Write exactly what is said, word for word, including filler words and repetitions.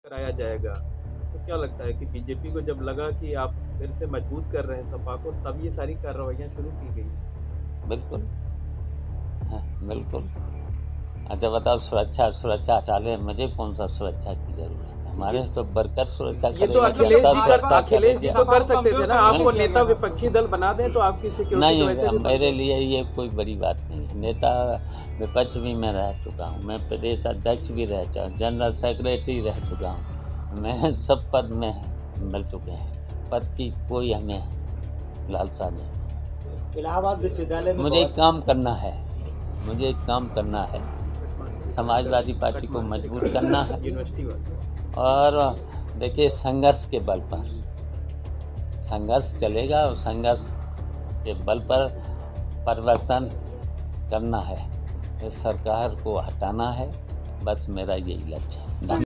कराया जाएगा। तो क्या लगता है कि बीजेपी को जब लगा कि आप फिर से मजबूत कर रहे हैं सपा को, तब ये सारी कार्रवाइयाँ शुरू की गई? बिल्कुल। हाँ, बिल्कुल। अच्छा बताओ, सुरक्षा सुरक्षा हटा लें, मुझे कौन सा सुरक्षा की ज़रूरत है? हमारे ये तो वर्कर सुरक्षा ये तो करेगा, अखिलेश जनता जी कर सुरक्षा अखिलेश जी करेगी। तो कर सकते थे ना, आपको नहीं, नेता विपक्षी दल बना दें तो आपकी सिक्योरिटी तो वैसे नहीं, भी बन मेरे जाए। लिए ये कोई बड़ी बात नहीं है। नेता विपक्ष भी मैं रह चुका हूँ, मैं प्रदेश अध्यक्ष भी रह चुका, जनरल सेक्रेटरी रह चुका हूँ, मैं सब पद में मिल चुके हैं। पद की कोई हमें लालसा नहीं। इलाहाबाद विश्वविद्यालय में मुझे एक काम करना है, मुझे एक काम करना है, समाजवादी पार्टी को मजबूत करना है। यूनिवर्सिटी वाले और देखिए, संघर्ष के बल पर संघर्ष चलेगा और संघर्ष के बल पर परिवर्तन करना है, इस सरकार को हटाना है, बस मेरा यही लक्ष्य है।